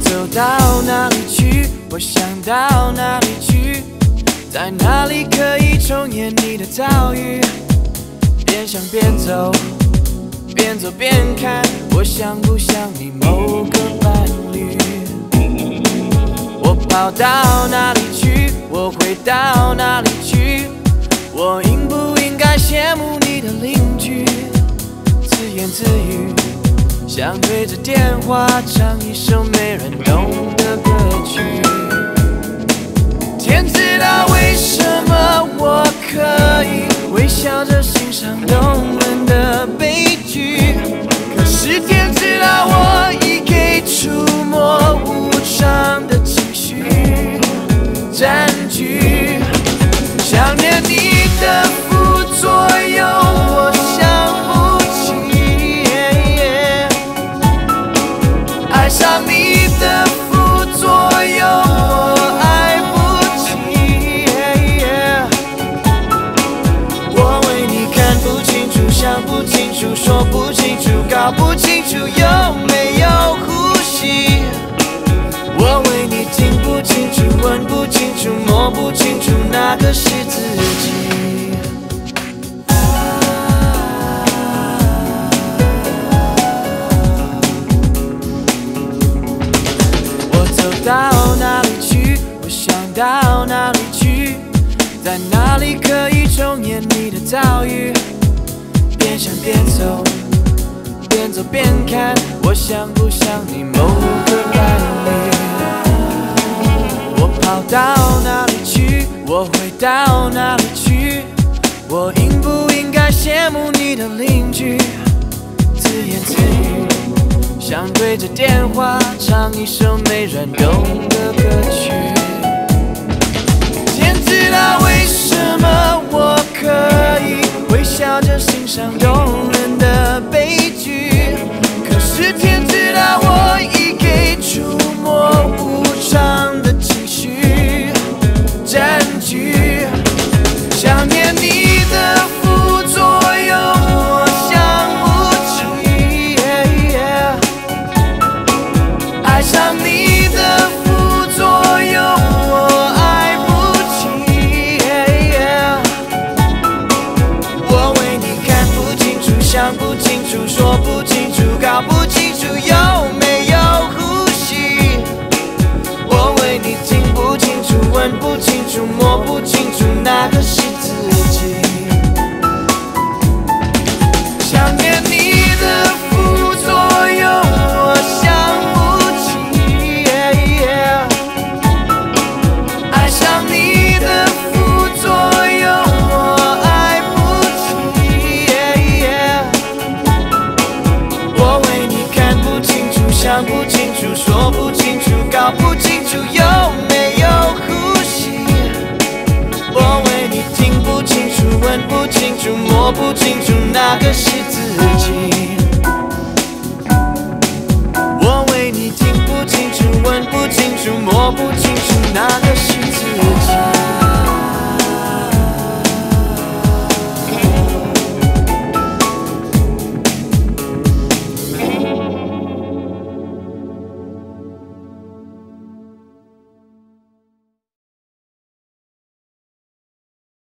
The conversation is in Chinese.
走到哪里去，我想到哪里去，在哪里可以重演你的遭遇？边想边走，边走边看，我像不像你某个伴侣？我跑到哪里去，我回到哪里去？我应不应该羡慕你的邻居？自言自语，想对着电话唱一首没人懂的歌曲。天知道为什么我可以微笑着欣赏动人的悲剧，可是天知道我已给触摸无常的情绪占据。想念你的副作用，我想不起，爱上你的副作用，我爱不起，我为你看不清楚，想不清楚，说不清楚，搞不清楚有没有呼吸。我为你听不清楚，闻不清楚，摸不清楚，哪个是自己？我走到哪里去，我想到哪里去，在哪里可以重演你的遭遇？边想边走，边走边看，我像不像你某个伴侣？我跑到哪里去，我回到哪里去？我应不应该羡慕你的邻居？自言自语，想对着电话唱一首没人懂的歌曲。天知道为什么我可以微笑着欣赏动人的悲剧，可是天知道我已给触摸无常的情绪占据。想念你的副作用，我想不起，爱上你的副作用，我爱不起，我为你看不清楚，想不清楚，说不清楚，搞不清楚有没有呼吸。我为你听不清楚，闻不清楚，摸不清楚，哪个是自己？想念你的副作用，我想不起，爱上你的副作用，我爱不起，我为你看不清楚，想不清楚，说不清楚，搞不清楚有没有呼吸。我为你听不清楚，闻不清楚，摸不清楚，哪个是